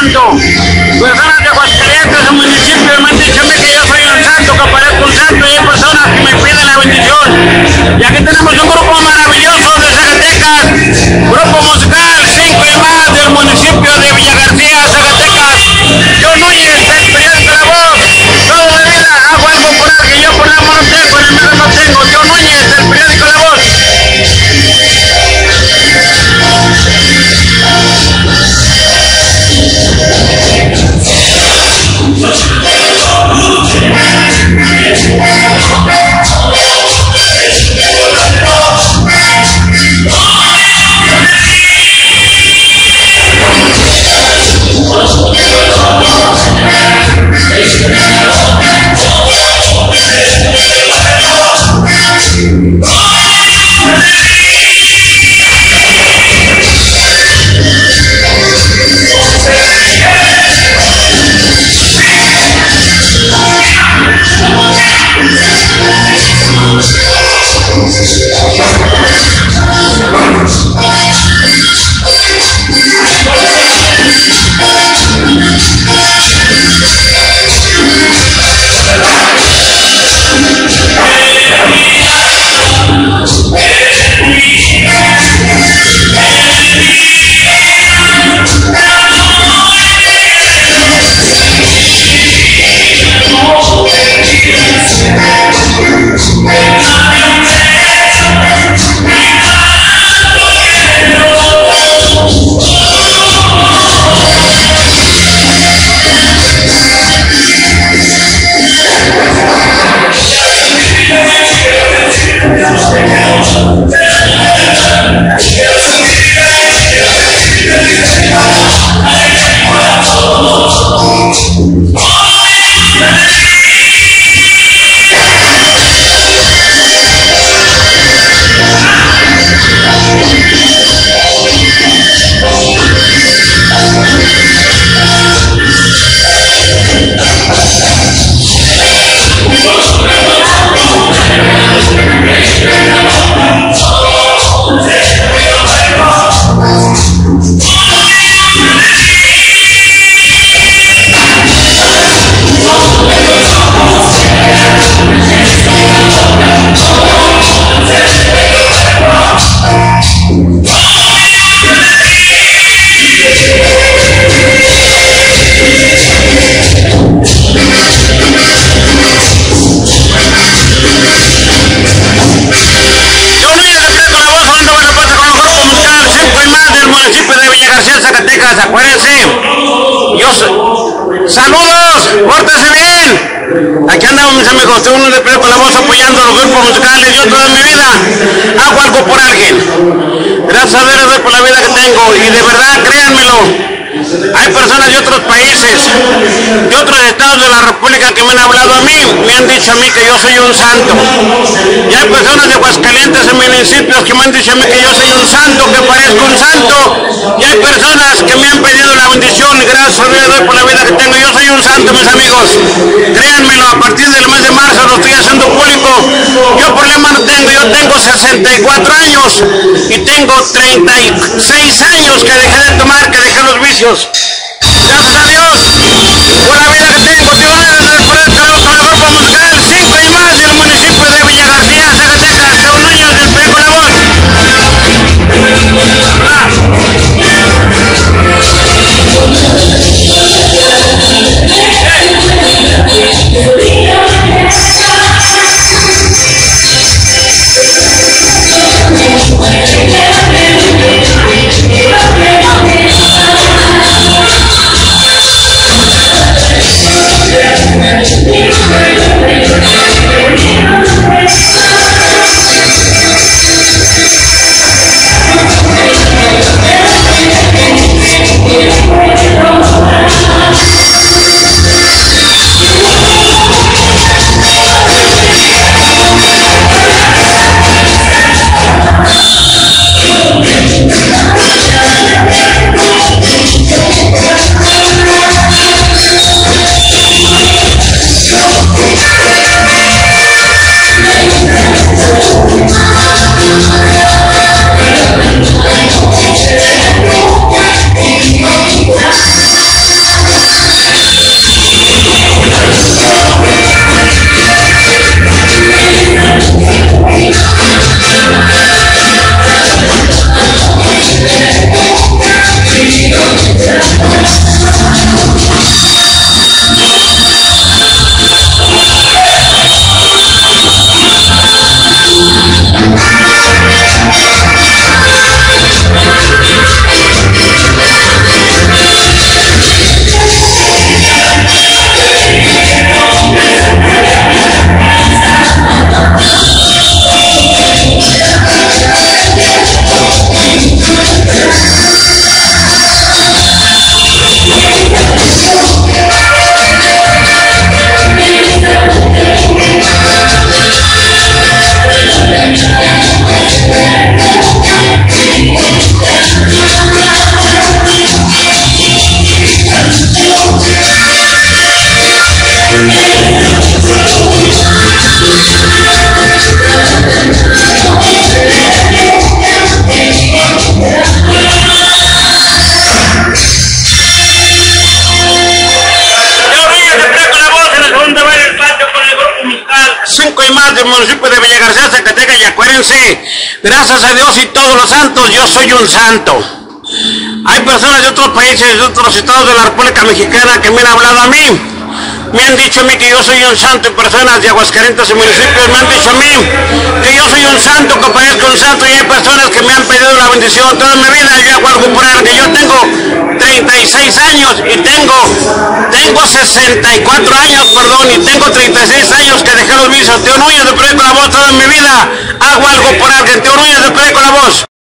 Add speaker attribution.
Speaker 1: santo. Personas de Aguascalientes, el municipio, me han dicho a mí que yo soy un santo, que parezco un santo, y hay personas que me piden la bendición. Y aquí tenemos un grupo maravilloso de Zacatecas, grupo musical 5 y más del municipio de Villa García, Zacatecas. Yo no llegué el periódico La Voz, toda la vida hago algo por alguien, yo por la mano no tengo, en el medio no tengo. Yo no llegué el periódico La Voz. Acuérdense, saludos, pórtense bien. Aquí andamos mis amigos, uno de Pedro con La Voz apoyando a los grupos musicales. Yo toda mi vida hago algo por alguien. Gracias a Dios por la vida que tengo y de verdad créanmelo. Hay personas de otros países, de otros estados de la República que me han hablado a mí, me han dicho a mí que yo soy un santo. Y hay personas de Aguascalientes en municipios que me han dicho a mí que yo soy un santo, que parezco un santo. Y hay personas que me han pedido la bendición y gracias a Dios por la vida que tengo. Yo soy un santo, mis amigos. Créanmelo, a partir del mes de marzo lo estoy haciendo público. Yo problema no tengo, yo tengo 64 años y tengo 36 años que dejé de tomar, que dejé los vicios. Gracias a Dios por la vida que tengo. Dios por el grupo musical 5 y más del municipio de Villa García, Zacatecas, de un año del Pedro con La Voz. del municipio de Villa García, Zacatecas, y acuérdense, gracias a Dios y todos los santos, yo soy un santo. Hay personas de otros países, de otros estados de la República Mexicana que me han hablado a mí. Me han dicho a mí que yo soy un santo, y personas de Aguascalientes y municipios me han dicho a mí que yo soy un santo, que parezco un santo, y hay personas que me han pedido la bendición toda mi vida. Yo hago algo por él, que yo tengo 36 años y tengo 64 años, perdón, y tengo 36 años que dejé los vicios. Teo Núñez de Perico La Voz toda mi vida. Hago algo por alguien. Teo Núñez de Perico La Voz.